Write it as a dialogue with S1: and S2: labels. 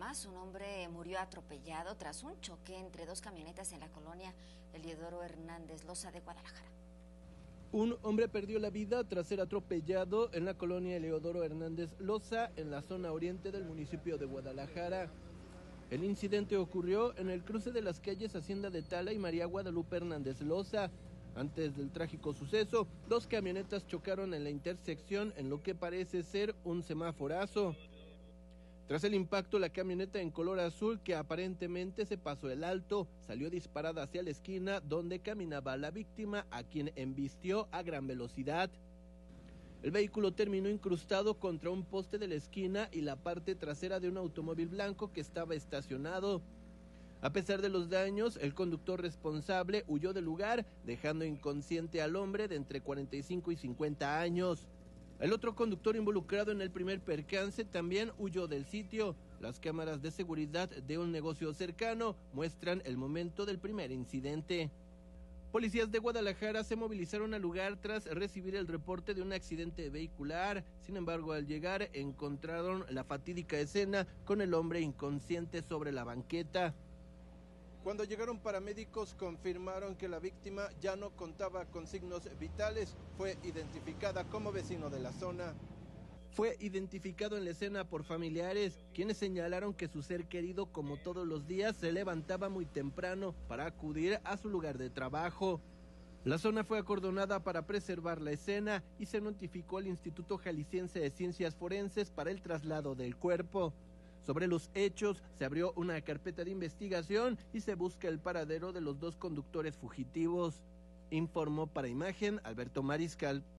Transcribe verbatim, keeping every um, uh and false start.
S1: más, un hombre murió atropellado tras un choque entre dos camionetas en la colonia Eliodoro Hernández Loza de Guadalajara.
S2: Un hombre perdió la vida tras ser atropellado en la colonia Eliodoro Hernández Loza, en la zona oriente del municipio de Guadalajara. El incidente ocurrió en el cruce de las calles Hacienda de Tala y María Guadalupe Hernández Loza. Antes del trágico suceso, dos camionetas chocaron en la intersección en lo que parece ser un semáforazo. Tras el impacto, la camioneta en color azul, que aparentemente se pasó el alto, salió disparada hacia la esquina donde caminaba la víctima, a quien embistió a gran velocidad. El vehículo terminó incrustado contra un poste de la esquina y la parte trasera de un automóvil blanco que estaba estacionado. A pesar de los daños, el conductor responsable huyó del lugar, dejando inconsciente al hombre de entre cuarenta y cinco y cincuenta años. El otro conductor involucrado en el primer percance también huyó del sitio. Las cámaras de seguridad de un negocio cercano muestran el momento del primer incidente. Policías de Guadalajara se movilizaron al lugar tras recibir el reporte de un accidente vehicular. Sin embargo, al llegar encontraron la fatídica escena con el hombre inconsciente sobre la banqueta. Cuando llegaron paramédicos, confirmaron que la víctima ya no contaba con signos vitales. Fue identificada como vecino de la zona. Fue identificado en la escena por familiares, quienes señalaron que su ser querido, como todos los días, se levantaba muy temprano para acudir a su lugar de trabajo. La zona fue acordonada para preservar la escena y se notificó al Instituto Jalisciense de Ciencias Forenses para el traslado del cuerpo. Sobre los hechos, se abrió una carpeta de investigación y se busca el paradero de los dos conductores fugitivos. Informó para Imagen Alberto Mariscal.